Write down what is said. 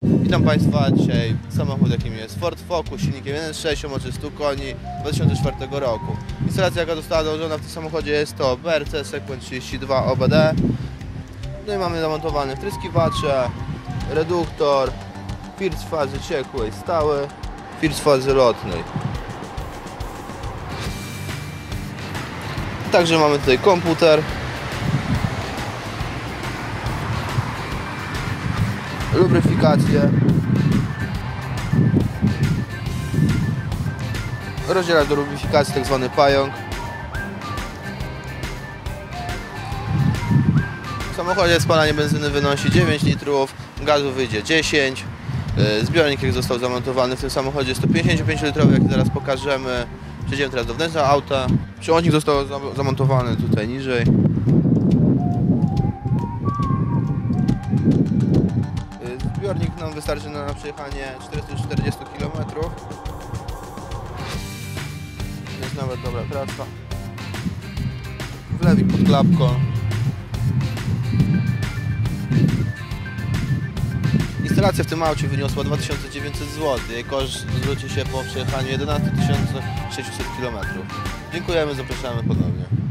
Witam Państwa, dzisiaj samochód jakim jest Ford Focus, silnikiem 1.6 o mocy 100 koni 2004 roku. Instalacja jaka została dołożona w tym samochodzie jest to BRC Sequent 32 OBD. No i mamy zamontowane wtryskiwacze, reduktor, filtr fazy ciekłej stały, filtr fazy lotnej. Także mamy tutaj komputer, lubryfikację, rozdzielacz do lubryfikacji, tak zwany pająk. W samochodzie spalanie benzyny wynosi 9 litrów, gazu wyjdzie 10. Zbiornik, jak został zamontowany w tym samochodzie, 155 litrowy, jak zaraz pokażemy. Przejdziemy teraz do wnętrza auta. Przełącznik został zamontowany tutaj niżej. Zbiornik nam wystarczy na przejechanie 440 km. Jest nawet dobra trasa. Wlewik pod klapką. Instalacja w tym aucie wyniosła 2900 zł. Jej koszt zwrócił się po przejechaniu 11 600 km. Dziękujemy, zapraszamy ponownie.